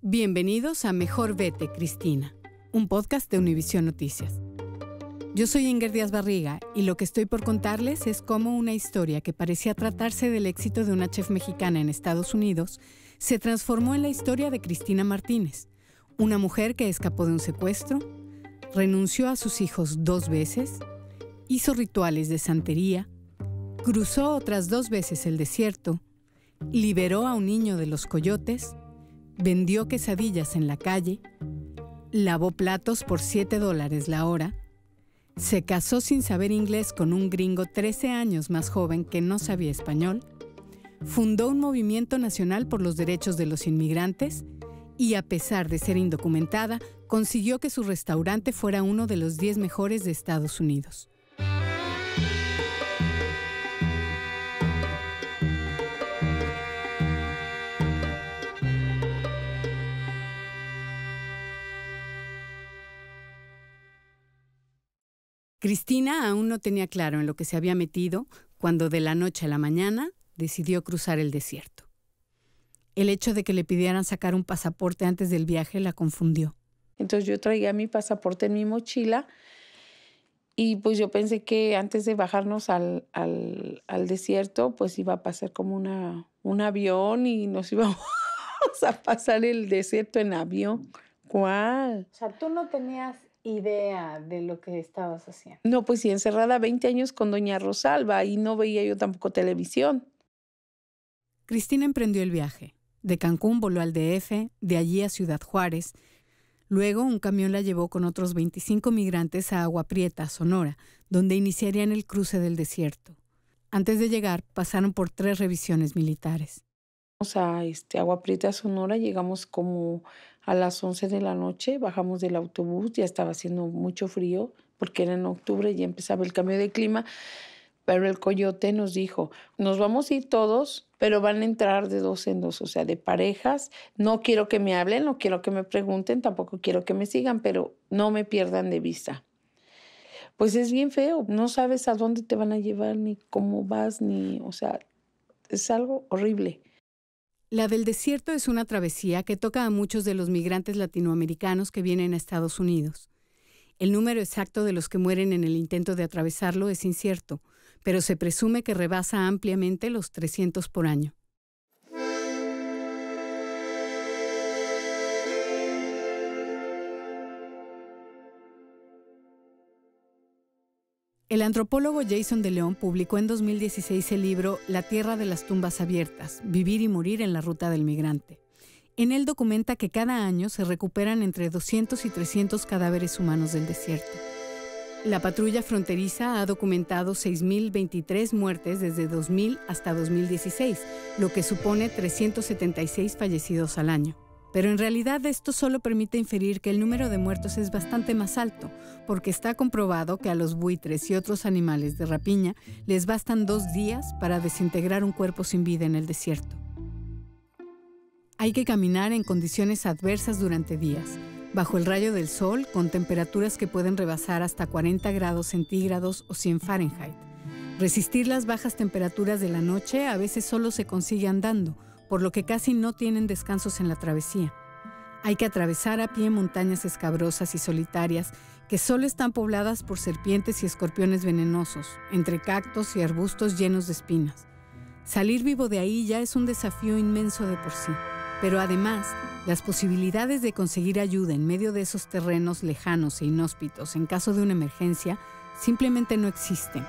Bienvenidos a Mejor Vete, Cristina, un podcast de Univisión Noticias. Yo soy Inger Díaz Barriga y lo que estoy por contarles es cómo una historia que parecía tratarse del éxito de una chef mexicana en Estados Unidos se transformó en la historia de Cristina Martínez, una mujer que escapó de un secuestro, renunció a sus hijos 2 veces, hizo rituales de santería, cruzó otras 2 veces el desierto, liberó a un niño de los coyotes, vendió quesadillas en la calle, lavó platos por $7 la hora, se casó sin saber inglés con un gringo 13 años más joven que no sabía español, fundó un movimiento nacional por los derechos de los inmigrantes y, a pesar de ser indocumentada, consiguió que su restaurante fuera uno de los 10 mejores de Estados Unidos. Cristina aún no tenía claro en lo que se había metido cuando de la noche a la mañana decidió cruzar el desierto. El hecho de que le pidieran sacar un pasaporte antes del viaje la confundió. Entonces yo traía mi pasaporte en mi mochila y pues yo pensé que antes de bajarnos al desierto pues iba a pasar como un avión y nos íbamos a pasar el desierto en avión. ¿Cuál? O sea, tú no tenías idea de lo que estabas haciendo. No, pues sí, encerrada 20 años con doña Rosalba y no veía yo tampoco televisión. Cristina emprendió el viaje. De Cancún voló al DF, de allí a Ciudad Juárez. Luego un camión la llevó con otros 25 migrantes a Agua Prieta, Sonora, donde iniciarían el cruce del desierto. Antes de llegar, pasaron por 3 revisiones militares. A Agua Prieta, Sonora, llegamos como a las 11 de la noche, bajamos del autobús, ya estaba haciendo mucho frío porque era en octubre y ya empezaba el cambio de clima, pero el coyote nos dijo, nos vamos a ir todos, pero van a entrar de 2 en 2, o sea, de parejas. No quiero que me hablen, no quiero que me pregunten, tampoco quiero que me sigan, pero no me pierdan de vista. Pues es bien feo, no sabes a dónde te van a llevar, ni cómo vas, es algo horrible. La del desierto es una travesía que toca a muchos de los migrantes latinoamericanos que vienen a Estados Unidos. El número exacto de los que mueren en el intento de atravesarlo es incierto, pero se presume que rebasa ampliamente los 300 por año. El antropólogo Jason de León publicó en 2016 el libro La tierra de las tumbas abiertas, vivir y morir en la ruta del migrante. En él documenta que cada año se recuperan entre 200 y 300 cadáveres humanos del desierto. La patrulla fronteriza ha documentado 6.023 muertes desde 2000 hasta 2016, lo que supone 376 fallecidos al año. Pero en realidad esto solo permite inferir que el número de muertos es bastante más alto, porque está comprobado que a los buitres y otros animales de rapiña les bastan 2 días para desintegrar un cuerpo sin vida en el desierto. Hay que caminar en condiciones adversas durante días, bajo el rayo del sol, con temperaturas que pueden rebasar hasta 40 grados centígrados o 100 Fahrenheit. Resistir las bajas temperaturas de la noche a veces solo se consigue andando, por lo que casi no tienen descansos en la travesía. Hay que atravesar a pie montañas escabrosas y solitarias que solo están pobladas por serpientes y escorpiones venenosos, entre cactos y arbustos llenos de espinas. Salir vivo de ahí ya es un desafío inmenso de por sí, pero además, las posibilidades de conseguir ayuda en medio de esos terrenos lejanos e inhóspitos en caso de una emergencia simplemente no existen.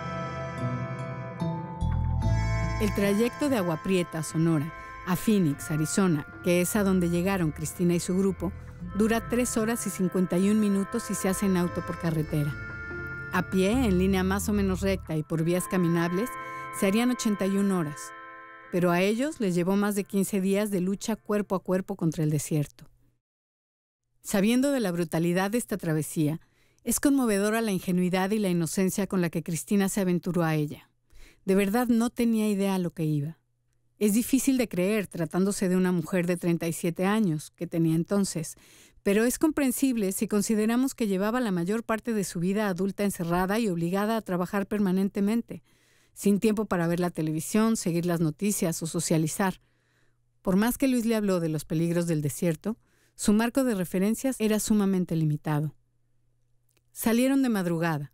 El trayecto de Agua Prieta, Sonora, a Phoenix, Arizona, que es a donde llegaron Cristina y su grupo, dura 3 horas y 51 minutos y se hace en auto por carretera. A pie, en línea más o menos recta y por vías caminables, se harían 81 horas. Pero a ellos les llevó más de 15 días de lucha cuerpo a cuerpo contra el desierto. Sabiendo de la brutalidad de esta travesía, es conmovedora la ingenuidad y la inocencia con la que Cristina se aventuró a ella. De verdad no tenía idea a lo que iba. Es difícil de creer tratándose de una mujer de 37 años, que tenía entonces, pero es comprensible si consideramos que llevaba la mayor parte de su vida adulta encerrada y obligada a trabajar permanentemente, sin tiempo para ver la televisión, seguir las noticias o socializar. Por más que Luis le habló de los peligros del desierto, su marco de referencias era sumamente limitado. Salieron de madrugada.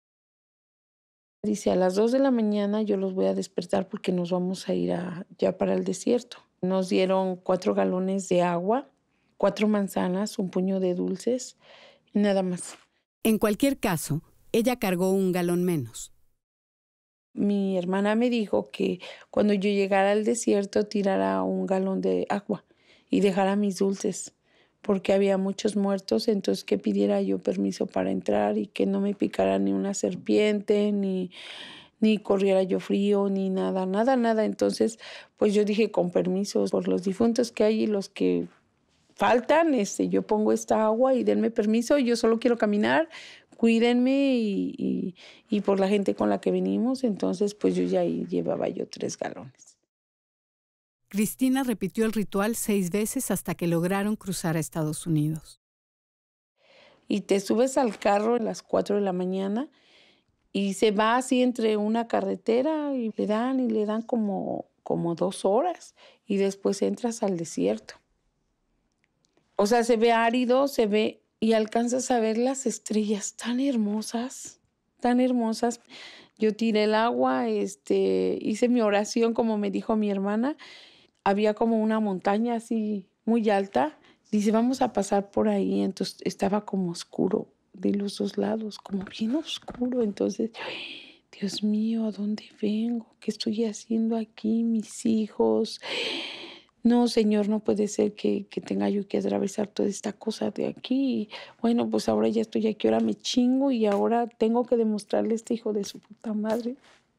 Dice, a las 2 de la mañana yo los voy a despertar porque nos vamos a ir ya para el desierto. Nos dieron 4 galones de agua, 4 manzanas, un puño de dulces y nada más. En cualquier caso, ella cargó un galón menos. Mi hermana me dijo que cuando yo llegara al desierto tirara un galón de agua y dejara mis dulces, porque había muchos muertos, entonces que pidiera yo permiso para entrar y que no me picara ni una serpiente, ni corriera yo frío, ni nada, nada, nada. Entonces, pues yo dije con permiso, por los difuntos que hay y los que faltan, yo pongo esta agua y denme permiso, yo solo quiero caminar, cuídenme y por la gente con la que venimos. Entonces, pues yo ya ahí llevaba yo 3 galones. Cristina repitió el ritual 6 veces hasta que lograron cruzar a Estados Unidos. Y te subes al carro a las 4 de la mañana y se va así entre una carretera y le dan como 2 horas y después entras al desierto. O sea, se ve árido, se ve y alcanzas a ver las estrellas tan hermosas, tan hermosas. Yo tiré el agua, hice mi oración como me dijo mi hermana. Había como una montaña así muy alta. Dice, vamos a pasar por ahí. Entonces estaba como oscuro de los 2 lados, como bien oscuro. Entonces, Dios mío, ¿a dónde vengo? ¿Qué estoy haciendo aquí? Mis hijos. No, Señor, no puede ser que tenga yo que atravesar toda esta cosa de aquí. Bueno, pues ahora ya estoy aquí, ahora me chingo y ahora tengo que demostrarle a este hijo de su puta madre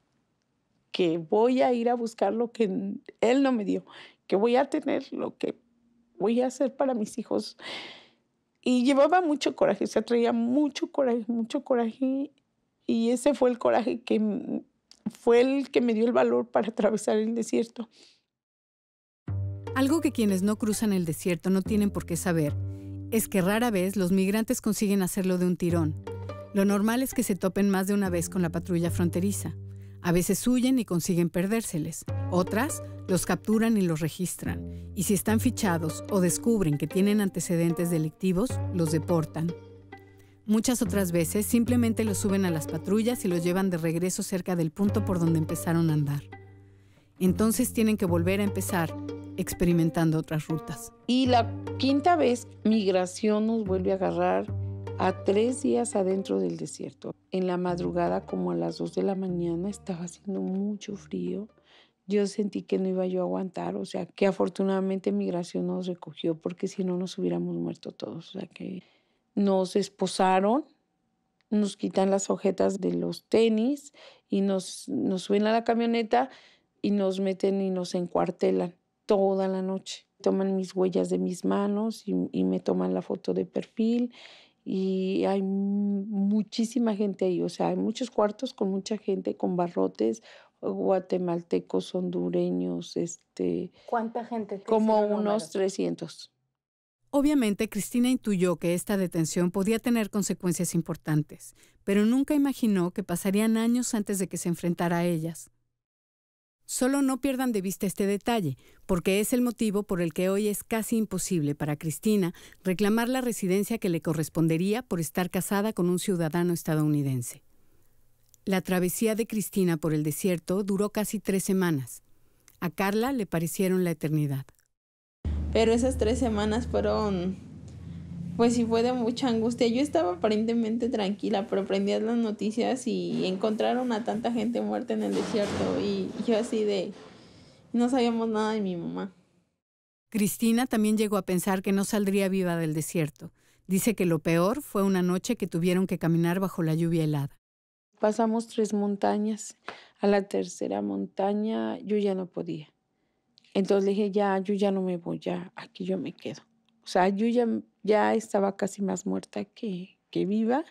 que voy a ir a buscar lo que él no me dio, que voy a tener lo que voy a hacer para mis hijos. Y llevaba mucho coraje, se traía mucho coraje, y ese fue el coraje fue el que me dio el valor para atravesar el desierto. Algo que quienes no cruzan el desierto no tienen por qué saber es que rara vez los migrantes consiguen hacerlo de un tirón. Lo normal es que se topen más de una vez con la patrulla fronteriza. A veces huyen y consiguen perdérseles. Otras los capturan y los registran. Y si están fichados o descubren que tienen antecedentes delictivos, los deportan. Muchas otras veces simplemente los suben a las patrullas y los llevan de regreso cerca del punto por donde empezaron a andar. Entonces tienen que volver a empezar experimentando otras rutas. Y la 5ª vez, migración nos vuelve a agarrar a 3 días adentro del desierto. En la madrugada, como a las 2 de la mañana, estaba haciendo mucho frío. Yo sentí que no iba yo a aguantar, o sea, que afortunadamente migración nos recogió, porque si no nos hubiéramos muerto todos. O sea, que nos esposaron, nos quitan las ojetas de los tenis y nos suben a la camioneta y nos meten y nos encuartelan toda la noche. Toman mis huellas de mis manos y me toman la foto de perfil. Y hay muchísima gente ahí, o sea, hay muchos cuartos con mucha gente, con barrotes, guatemaltecos, hondureños, ¿Cuánta gente? como unos 300. Obviamente, Cristina intuyó que esta detención podía tener consecuencias importantes, pero nunca imaginó que pasarían años antes de que se enfrentara a ellas. Solo no pierdan de vista este detalle, porque es el motivo por el que hoy es casi imposible para Cristina reclamar la residencia que le correspondería por estar casada con un ciudadano estadounidense. La travesía de Cristina por el desierto duró casi 3 semanas. A Carla le parecieron la eternidad. Pero esas 3 semanas fueron, pues sí fue de mucha angustia. Yo estaba aparentemente tranquila, pero prendías las noticias y encontraron a tanta gente muerta en el desierto y yo así no sabíamos nada de mi mamá. Cristina también llegó a pensar que no saldría viva del desierto. Dice que lo peor fue una noche que tuvieron que caminar bajo la lluvia helada. Pasamos 3 montañas. A la 3ª montaña yo ya no podía. Entonces le dije, yo ya no me voy, ya aquí yo me quedo. O sea, yo ya estaba casi más muerta que viva.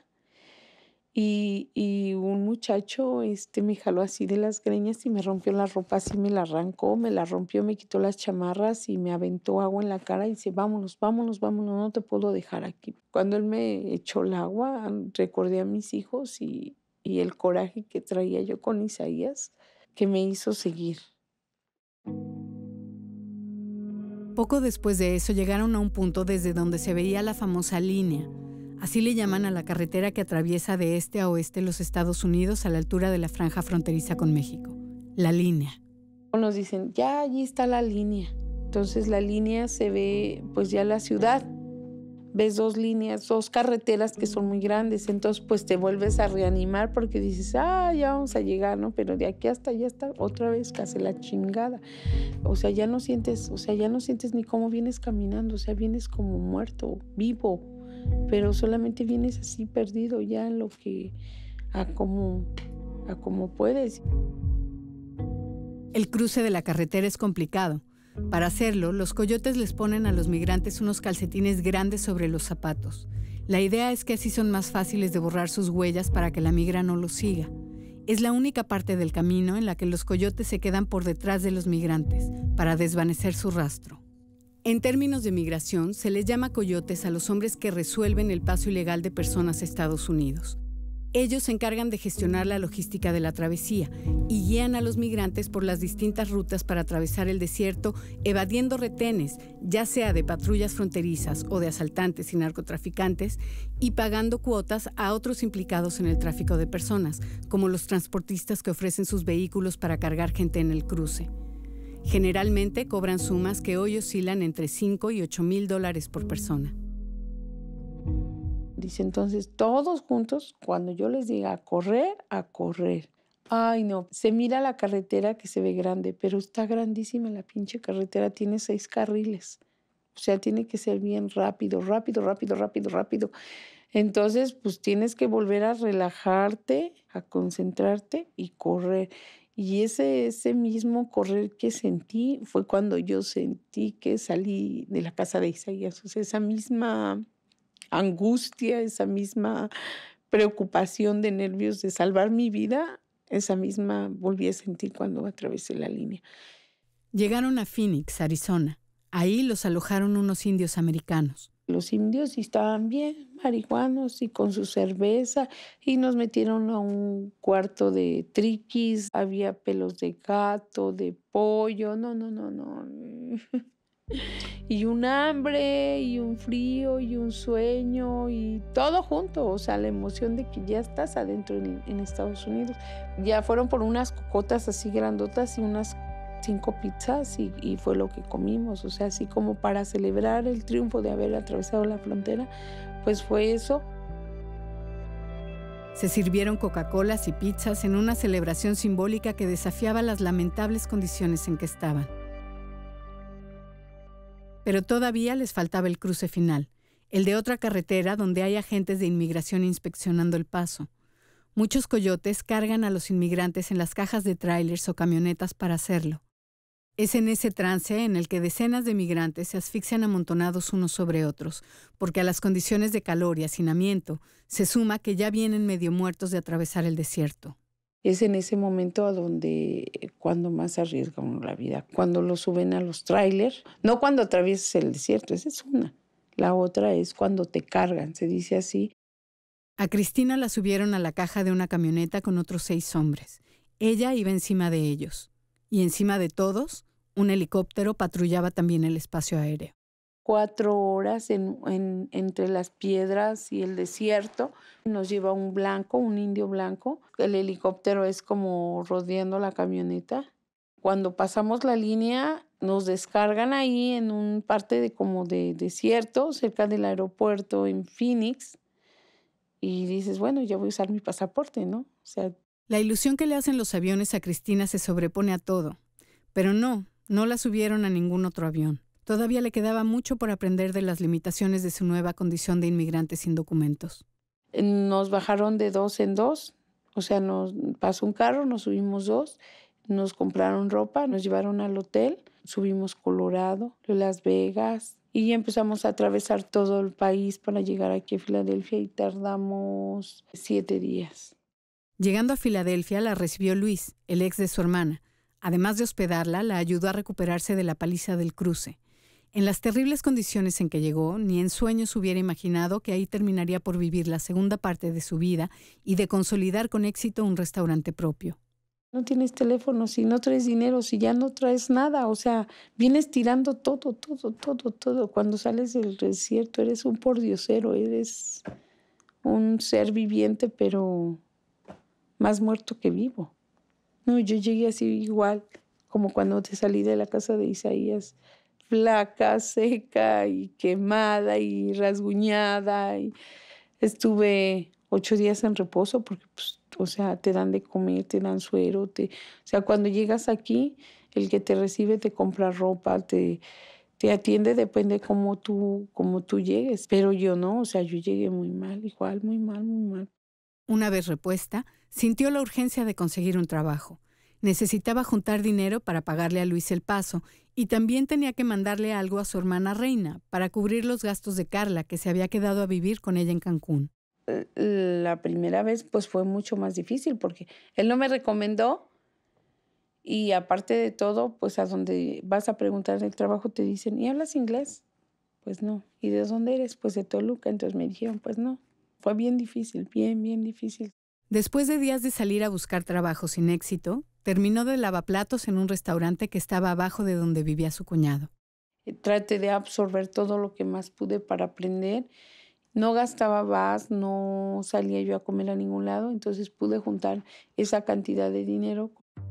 Y un muchacho me jaló así de las greñas y me rompió la ropa, así me la arrancó, me la rompió, me quitó las chamarras y me aventó agua en la cara y dice, vámonos, vámonos, vámonos, no te puedo dejar aquí. Cuando él me echó el agua, recordé a mis hijos y el coraje que traía yo con Isaías, que me hizo seguir. Poco después de eso llegaron a un punto desde donde se veía la famosa línea. Así le llaman a la carretera que atraviesa de este a oeste los Estados Unidos a la altura de la franja fronteriza con México. La línea. Nos dicen, ya allí está la línea. Entonces la línea se ve pues ya la ciudad. Ves dos líneas, dos carreteras que son muy grandes. Entonces pues te vuelves a reanimar porque dices, ya vamos a llegar, ¿no? Pero de aquí hasta allá está otra vez casi la chingada. Ya no sientes ni cómo vienes caminando. Vienes como muerto, vivo. Pero solamente vienes así perdido ya en lo que, a como puedes. El cruce de la carretera es complicado. Para hacerlo, los coyotes les ponen a los migrantes unos calcetines grandes sobre los zapatos. La idea es que así son más fáciles de borrar sus huellas para que la migra no los siga. Es la única parte del camino en la que los coyotes se quedan por detrás de los migrantes para desvanecer su rastro. En términos de migración, se les llama coyotes a los hombres que resuelven el paso ilegal de personas a Estados Unidos. Ellos se encargan de gestionar la logística de la travesía y guían a los migrantes por las distintas rutas para atravesar el desierto, evadiendo retenes, ya sea de patrullas fronterizas o de asaltantes y narcotraficantes, y pagando cuotas a otros implicados en el tráfico de personas, como los transportistas que ofrecen sus vehículos para cargar gente en el cruce. Generalmente cobran sumas que hoy oscilan entre $5,000 y $8,000 por persona. Dice, entonces, todos juntos, cuando yo les diga a correr, a correr. Ay, no, se mira la carretera que se ve grande, pero está grandísima la pinche carretera, tiene 6 carriles. Tiene que ser bien rápido. Entonces, pues tienes que volver a relajarte, a concentrarte y correr. Y ese mismo correr que sentí fue cuando yo sentí que salí de la casa de Isaías. Esa misma angustia, esa misma preocupación de nervios de salvar mi vida, esa misma volví a sentir cuando atravesé la línea. Llegaron a Phoenix, Arizona. Ahí los alojaron unos indios americanos. Los indios estaban bien marihuanos y con su cerveza y nos metieron a un cuarto de triquis, había pelos de gato, de pollo, no. Y un hambre, y un frío, y un sueño, y todo junto. La emoción de que ya estás adentro en Estados Unidos. Ya fueron por unas cocotas así grandotas y unas 5 pizzas y fue lo que comimos. Así como para celebrar el triunfo de haber atravesado la frontera, pues fue eso. Se sirvieron Coca-Colas y pizzas en una celebración simbólica que desafiaba las lamentables condiciones en que estaban. Pero todavía les faltaba el cruce final, el de otra carretera donde hay agentes de inmigración inspeccionando el paso. Muchos coyotes cargan a los inmigrantes en las cajas de trailers o camionetas para hacerlo. Es en ese trance en el que decenas de migrantes se asfixian amontonados unos sobre otros, porque a las condiciones de calor y hacinamiento se suma que ya vienen medio muertos de atravesar el desierto. Es en ese momento cuando más arriesgan la vida, cuando lo suben a los trailers, no cuando atraviesas el desierto, esa es una. La otra es cuando te cargan, se dice así. A Cristina la subieron a la caja de una camioneta con otros 6 hombres. Ella iba encima de ellos. Y encima de todos, un helicóptero patrullaba también el espacio aéreo. 4 horas entre las piedras y el desierto. Nos lleva un indio blanco. El helicóptero es como rodeando la camioneta. Cuando pasamos la línea, nos descargan ahí en un parte de desierto, cerca del aeropuerto en Phoenix. Y dices, bueno, ya voy a usar mi pasaporte, ¿no? La ilusión que le hacen los aviones a Cristina se sobrepone a todo. Pero no la subieron a ningún otro avión. Todavía le quedaba mucho por aprender de las limitaciones de su nueva condición de inmigrante sin documentos. Nos bajaron de 2 en 2. Nos pasó un carro, nos subimos 2, nos compraron ropa, nos llevaron al hotel, subimos Colorado, Las Vegas y empezamos a atravesar todo el país para llegar aquí a Filadelfia y tardamos 7 días. Llegando a Filadelfia la recibió Luis, el ex de su hermana. Además de hospedarla, la ayudó a recuperarse de la paliza del cruce. En las terribles condiciones en que llegó, ni en sueños hubiera imaginado que ahí terminaría por vivir la segunda parte de su vida y de consolidar con éxito un restaurante propio. No tienes teléfono, si no traes dinero, si ya no traes nada, o sea, vienes tirando todo. Cuando sales del desierto eres un pordiosero, eres un ser viviente, pero más muerto que vivo. No, yo llegué así igual, como cuando te salí de la casa de Isaías, flaca, seca y quemada y rasguñada. Y estuve 8 días en reposo porque, pues, o sea, te dan de comer, te dan suero. O sea, cuando llegas aquí, el que te recibe te compra ropa, te atiende, depende cómo tú llegues. Pero yo no, o sea, yo llegué muy mal, igual, muy mal, muy mal. Una vez repuesta, sintió la urgencia de conseguir un trabajo. Necesitaba juntar dinero para pagarle a Luis el paso y también tenía que mandarle algo a su hermana Reina para cubrir los gastos de Carla, que se había quedado a vivir con ella en Cancún. La primera vez pues fue mucho más difícil porque él no me recomendó y aparte de todo, pues a donde vas a preguntar el trabajo te dicen, ¿y hablas inglés? Pues no. ¿Y de dónde eres? Pues de Toluca. Entonces me dijeron, pues no. Fue bien difícil, bien difícil. Después de días de salir a buscar trabajo sin éxito, terminó de lavaplatos en un restaurante que estaba abajo de donde vivía su cuñado. Traté de absorber todo lo que más pude para aprender. No gastaba gas, no salía yo a comer a ningún lado, entonces pude juntar esa cantidad de dinero.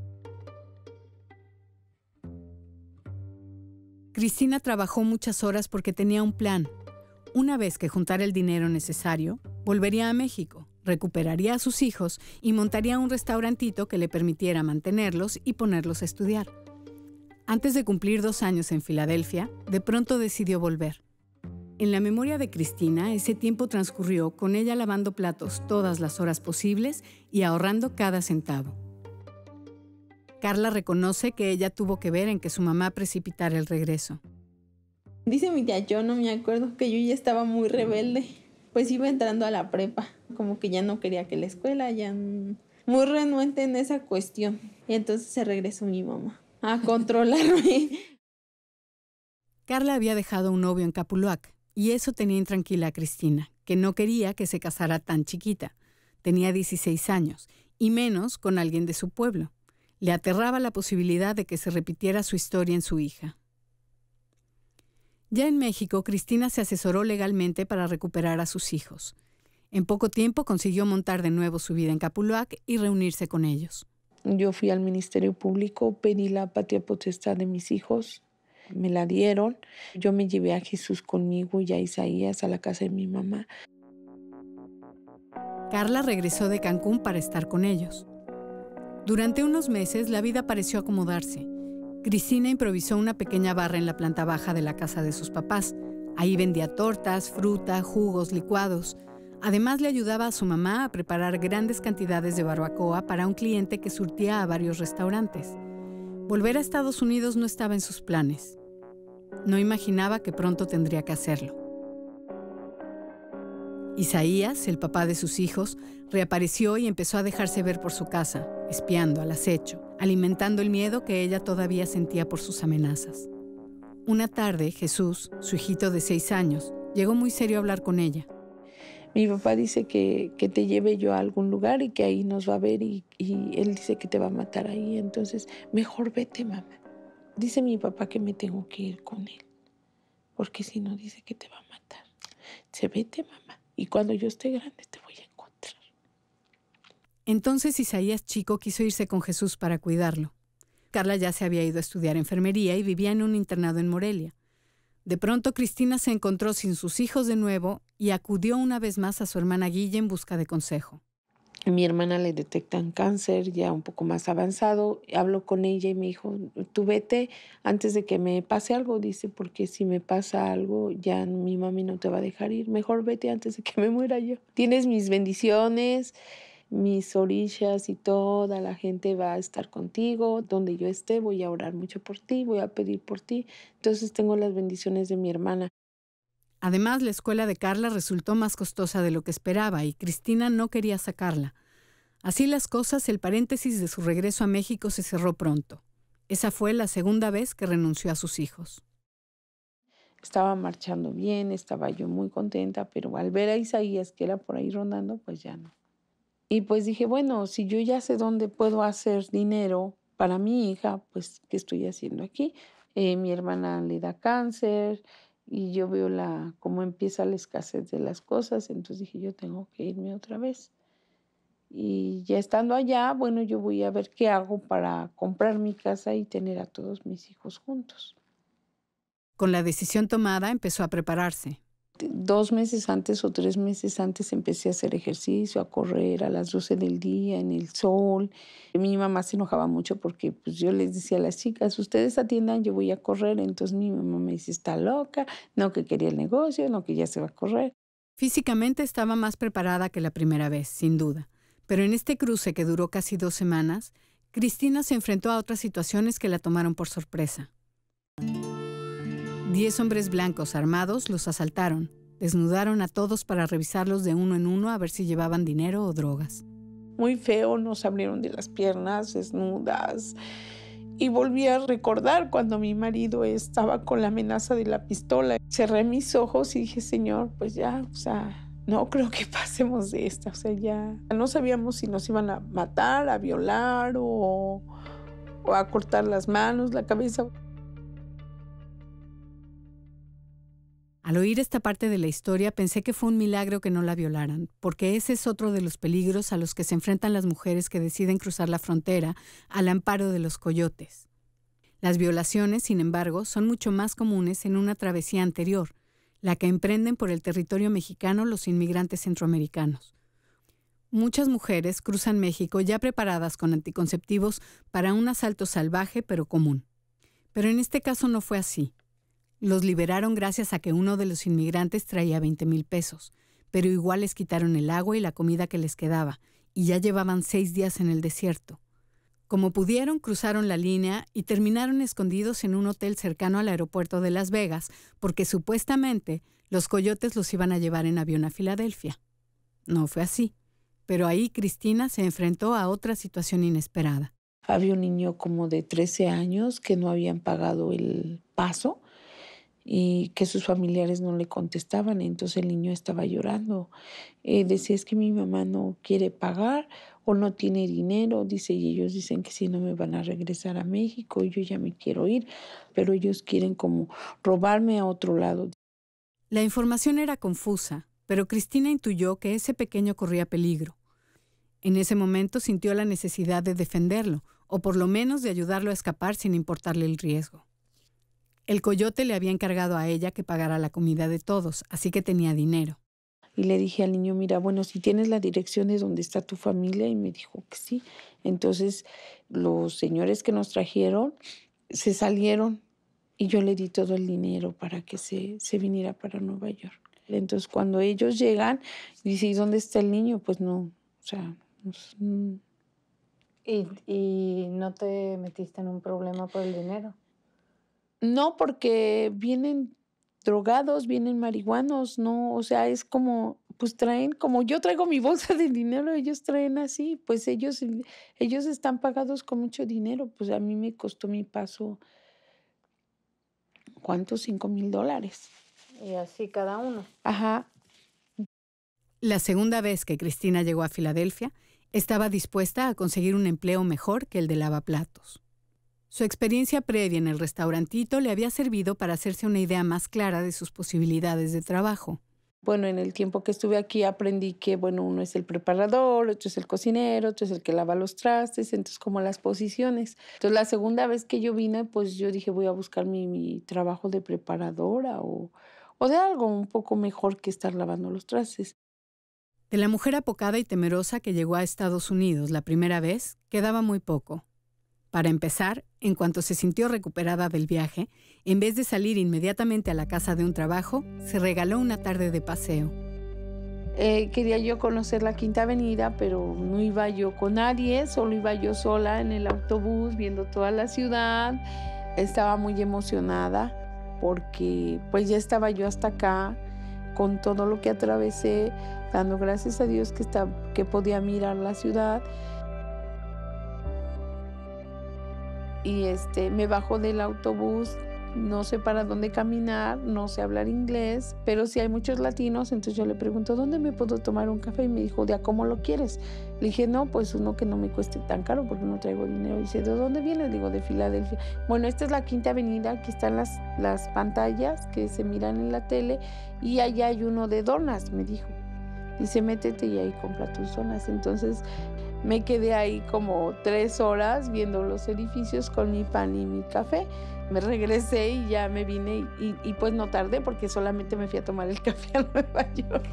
Cristina trabajó muchas horas porque tenía un plan. Una vez que juntara el dinero necesario, volvería a México, recuperaría a sus hijos y montaría un restaurantito que le permitiera mantenerlos y ponerlos a estudiar. Antes de cumplir 2 años en Filadelfia, de pronto decidió volver. En la memoria de Cristina, ese tiempo transcurrió con ella lavando platos todas las horas posibles y ahorrando cada centavo. Carla reconoce que ella tuvo que ver en que su mamá precipitara el regreso. Dice mi tía, yo no me acuerdo, que yo ya estaba muy rebelde. Pues iba entrando a la prepa, como que ya no quería que la escuela, muy renuente en esa cuestión. Y entonces se regresó mi mamá a controlarme. Carla había dejado un novio en Capuluac y eso tenía intranquila a Cristina, que no quería que se casara tan chiquita. Tenía 16 años, y menos con alguien de su pueblo. Le aterraba la posibilidad de que se repitiera su historia en su hija. Ya en México, Cristina se asesoró legalmente para recuperar a sus hijos. En poco tiempo consiguió montar de nuevo su vida en Capuluac y reunirse con ellos. Yo fui al Ministerio Público, pedí la patria potestad de mis hijos, me la dieron. Yo me llevé a Jesús conmigo y a Isaías a la casa de mi mamá. Carla regresó de Cancún para estar con ellos. Durante unos meses la vida pareció acomodarse. Cristina improvisó una pequeña barra en la planta baja de la casa de sus papás. Ahí vendía tortas, fruta, jugos, licuados. Además le ayudaba a su mamá a preparar grandes cantidades de barbacoa para un cliente que surtía a varios restaurantes. Volver a Estados Unidos no estaba en sus planes. No imaginaba que pronto tendría que hacerlo. Isaías, el papá de sus hijos, reapareció y empezó a dejarse ver por su casa, espiando al acecho, alimentando el miedo que ella todavía sentía por sus amenazas. Una tarde, Jesús, su hijito de 6 años, llegó muy serio a hablar con ella. Mi papá dice que te lleve yo a algún lugar y que ahí nos va a ver y él dice que te va a matar ahí. Entonces, mejor vete, mamá. Dice mi papá que me tengo que ir con él, porque si no dice que te va a matar. Dice, vete, mamá, y cuando yo esté grande te voy a encontrar. Entonces Isaías chico quiso irse con Jesús para cuidarlo. Carla ya se había ido a estudiar enfermería y vivía en un internado en Morelia. De pronto Cristina se encontró sin sus hijos de nuevo y acudió una vez más a su hermana Guilla en busca de consejo. A mi hermana le detectan cáncer ya un poco más avanzado. Hablo con ella y me dijo, tú vete antes de que me pase algo, dice, porque si me pasa algo ya mi mami no te va a dejar ir. Mejor vete antes de que me muera yo. Tienes mis bendiciones, mis orillas y toda la gente va a estar contigo. Donde yo esté voy a orar mucho por ti, voy a pedir por ti. Entonces tengo las bendiciones de mi hermana. Además, la escuela de Carla resultó más costosa de lo que esperaba y Cristina no quería sacarla. Así las cosas, el paréntesis de su regreso a México se cerró pronto. Esa fue la segunda vez que renunció a sus hijos. Estaba marchando bien, estaba yo muy contenta, pero al ver a Isaías que era por ahí rondando, pues ya no. Y pues dije, bueno, si yo ya sé dónde puedo hacer dinero para mi hija, pues, ¿qué estoy haciendo aquí? Mi hermana le da cáncer y yo veo cómo empieza la escasez de las cosas, entonces dije, yo tengo que irme otra vez. Y ya estando allá, bueno, yo voy a ver qué hago para comprar mi casa y tener a todos mis hijos juntos. Con la decisión tomada, empezó a prepararse. 2 meses antes o 3 meses antes empecé a hacer ejercicio, a correr a las 12 del día en el sol. Mi mamá se enojaba mucho porque pues, yo les decía a las chicas, ustedes atiendan, yo voy a correr. Entonces mi mamá me dice, está loca, no que quería el negocio, no que ya se va a correr. Físicamente estaba más preparada que la primera vez, sin duda. Pero en este cruce que duró casi 2 semanas, Cristina se enfrentó a otras situaciones que la tomaron por sorpresa. 10 hombres blancos armados los asaltaron, desnudaron a todos para revisarlos de uno en uno a ver si llevaban dinero o drogas. Muy feo, nos abrieron de las piernas desnudas. Y volví a recordar cuando mi marido estaba con la amenaza de la pistola. Cerré mis ojos y dije, Señor, pues ya, o sea, no creo que pasemos de esta. O sea, ya no sabíamos si nos iban a matar, a violar o a cortar las manos, la cabeza. Al oír esta parte de la historia pensé que fue un milagro que no la violaran, porque ese es otro de los peligros a los que se enfrentan las mujeres que deciden cruzar la frontera al amparo de los coyotes. Las violaciones, sin embargo, son mucho más comunes en una travesía anterior, la que emprenden por el territorio mexicano los inmigrantes centroamericanos. Muchas mujeres cruzan México ya preparadas con anticonceptivos para un asalto salvaje pero común. Pero en este caso no fue así. Los liberaron gracias a que uno de los inmigrantes traía 20,000 pesos, pero igual les quitaron el agua y la comida que les quedaba, y ya llevaban 6 días en el desierto. Como pudieron, cruzaron la línea y terminaron escondidos en un hotel cercano al aeropuerto de Las Vegas, porque supuestamente los coyotes los iban a llevar en avión a Filadelfia. No fue así, pero ahí Cristina se enfrentó a otra situación inesperada. Había un niño como de 13 años que no habían pagado el paso y que sus familiares no le contestaban, entonces el niño estaba llorando. Decía, es que mi mamá no quiere pagar o no tiene dinero, dice, y ellos dicen que si no me van a regresar a México, yo ya me quiero ir, pero ellos quieren como robarme a otro lado. La información era confusa, pero Cristina intuyó que ese pequeño corría peligro. En ese momento sintió la necesidad de defenderlo, o por lo menos de ayudarlo a escapar sin importarle el riesgo. El coyote le había encargado a ella que pagara la comida de todos, así que tenía dinero. Y le dije al niño, mira, bueno, si tienes la dirección de donde está tu familia, y me dijo que sí. Entonces los señores que nos trajeron se salieron y yo le di todo el dinero para que se viniera para Nueva York. Entonces cuando ellos llegan, dice, ¿y dónde está el niño? Pues no, o sea... ¿Y no te metiste en un problema por el dinero? No, porque vienen drogados, vienen marihuanos, no, o sea, es como, pues traen, como yo traigo mi bolsa de dinero, ellos traen así, pues ellos están pagados con mucho dinero, pues a mí me costó mi paso, ¿cuántos? $5,000. Y así cada uno. Ajá. La segunda vez que Cristina llegó a Filadelfia, estaba dispuesta a conseguir un empleo mejor que el de lavaplatos. Su experiencia previa en el restaurantito le había servido para hacerse una idea más clara de sus posibilidades de trabajo. Bueno, en el tiempo que estuve aquí aprendí que, bueno, uno es el preparador, otro es el cocinero, otro es el que lava los trastes, entonces como las posiciones. Entonces la segunda vez que yo vine, pues yo dije voy a buscar mi trabajo de preparadora o de algo un poco mejor que estar lavando los trastes. De la mujer apocada y temerosa que llegó a Estados Unidos la primera vez, quedaba muy poco. Para empezar, en cuanto se sintió recuperada del viaje, en vez de salir inmediatamente a la casa de un trabajo, se regaló una tarde de paseo. Quería yo conocer la Quinta Avenida, pero no iba yo con nadie, solo iba yo sola en el autobús viendo toda la ciudad. Estaba muy emocionada porque pues ya estaba yo hasta acá con todo lo que atravesé, dando gracias a Dios que podía mirar la ciudad. Y me bajó del autobús no sé para dónde caminar, no sé hablar inglés, pero sí hay muchos latinos. Entonces yo le pregunto, ¿dónde me puedo tomar un café? Y me dijo, ¿de a cómo lo quieres? Le dije, no, pues uno que no me cueste tan caro porque no traigo dinero. Y dice, ¿de dónde vienes? Digo, de Filadelfia. Bueno, esta es la Quinta Avenida, aquí están las pantallas que se miran en la tele y allá hay uno de donas, me dijo. Dice, métete y ahí compra tus donas. Entonces me quedé ahí como 3 horas viendo los edificios con mi pan y mi café. Me regresé y ya me vine y pues no tardé porque solamente me fui a tomar el café a Nueva York.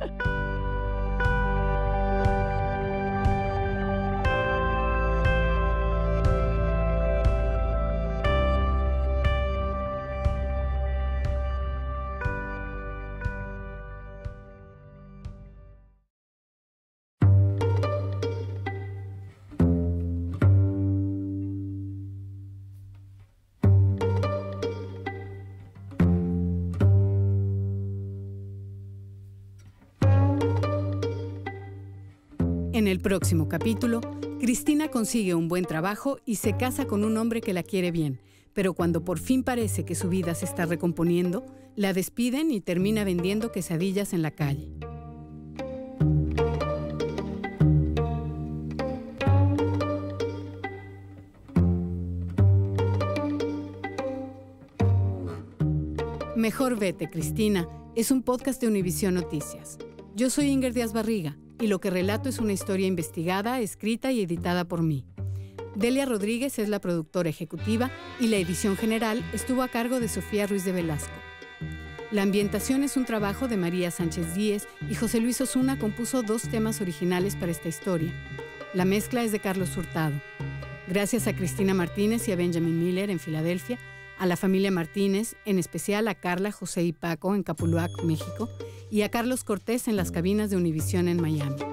En el próximo capítulo, Cristina consigue un buen trabajo y se casa con un hombre que la quiere bien, pero cuando por fin parece que su vida se está recomponiendo, la despiden y termina vendiendo quesadillas en la calle. Mejor vete, Cristina, es un podcast de Univisión Noticias. Yo soy Inger Díaz Barriga y lo que relato es una historia investigada, escrita y editada por mí. Delia Rodríguez es la productora ejecutiva y la edición general estuvo a cargo de Sofía Ruiz de Velasco. La ambientación es un trabajo de María Sánchez Díez y José Luis Osuna compuso 2 temas originales para esta historia. La mezcla es de Carlos Hurtado. Gracias a Cristina Martínez y a Benjamin Miller en Filadelfia, a la familia Martínez, en especial a Carla, José y Paco en Capuluac, México, y a Carlos Cortés en las cabinas de Univisión en Miami.